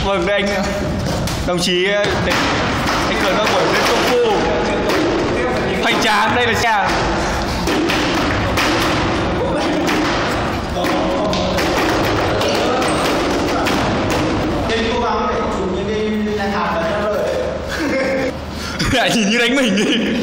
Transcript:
Vâng, đây anh đồng chí anh Cường đã buổi lên công phu hoành tráng. Đây là xe lại nhìn như đánh mình đi.